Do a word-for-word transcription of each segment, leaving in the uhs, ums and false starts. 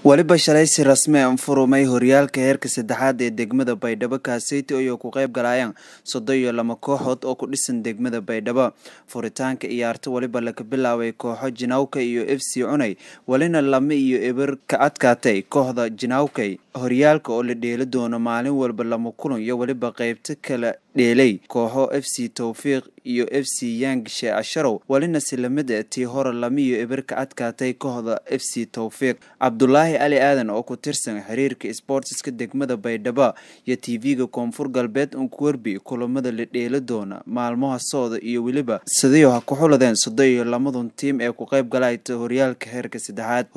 waliba shalay si rasmi ah furmay horyaalka heerka saddexaad ee degmada Baydhabo kaaseyto oo ku qayb galayaan soddon iyo laba kooxood oo ku dhisan degmada Baydhabo. Furitaanka ciyaarta waliba laga bilaabay kooxo Jinawka iyo F C Cunay walina lama iyo eber ka adkaatay kooxda Jinawka. Horyaalka oo la dheeli doono maalin walba lama kulan iyo waliba qaybta kala dheelay kooxo F C Tawfiiq iyo F C Young Shaasharow walina silamada tii hore lama iyo eber ka adkaatay kooxda F C Tawfiiq. Abdullahi Ali Aadan oo ku tirsan xiriirka sportska degmada Baydhabo iyo T V-ga Koonfur Galbeed oo ku warbi kulamada la dheeli doona maalmaha sooda iyo waliba sidoo ha ku xuladeen soddon iyo labadan team ee ku qayb galay horyaalka heerka saddexaad.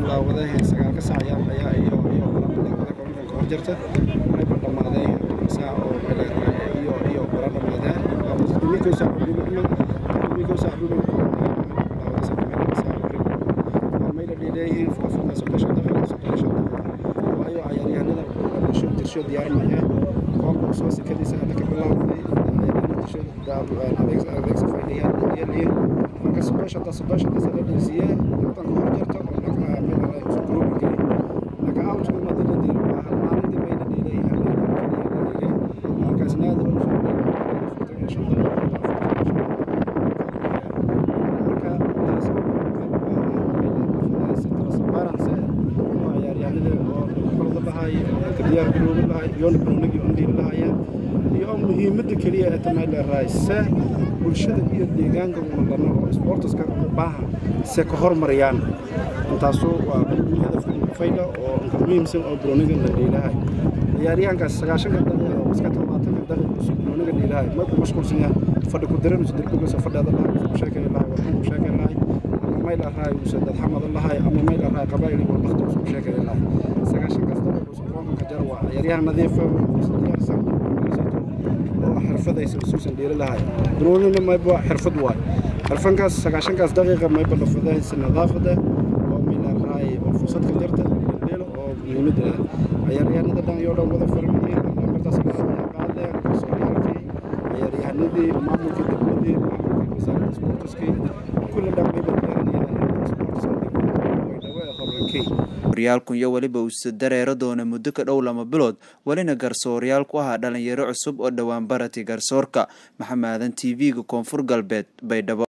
jirta ay badhamaaday saac oo kale iyo iyo badhamaaday midko saac midko saac may la dheelayeen fafana saddex daqiiqo saddex daqiiqo waayo ciyaaryahanada soo dirsho diyaarnaya qoomka soo sikadiisa ka bilaabay dirsho daab Alex Alex Faydiya iyo marka saddex saddex saddex saddex tan ku jirta oo naga meel ay isku grouping naga out ma diiday يوم برنامج عندي لهاية يوم مهمة كلية أتمنى الرئيس والشدة بيد ديجان قبل ما سبورتس كباها سكهر مريان انتاسو وهدف فايدة وانكميم سن أو برنامج اللي لهاي يا ريان كسرعشان كده وسكت وقتنا كده برنامج اللي لهاي ما كل مشكور سنيا فرد كدرن وسدر كل سفر هذا الله مشاكل الله ومشاكل الله ما إلى هاي وسد الحمد الله هاي أما ما إلى هاي قبائل والمختلف مشاكل الله سرعشان كده كجروة يريها نظيفة وصديارسة وحرفة يصير سوسن دير لها درون ما يبغى حرفة واي حرفان كاس سكاشن كاس دقيقة ما يبغى لفظة النظافة ده ومن الرأي وفرصة كجرته الليل ومدة يريها ندى يورا وذا فرمية مرتاح بعد كسرياتي يريها ندى ما ممكن تبدي ما ممكن مثلا سبورتسكي كل ده ما يبغى يعني سبورتسكي horyaalku iyo waliba uu dareero doona muddo ka dhow lama bilood walina garsoorayaal ku ahaa dhalinyaro cusub oo dhawaan barati garsoorka Maxamadan T V-ga Koonfur Galbeed Baydhabo.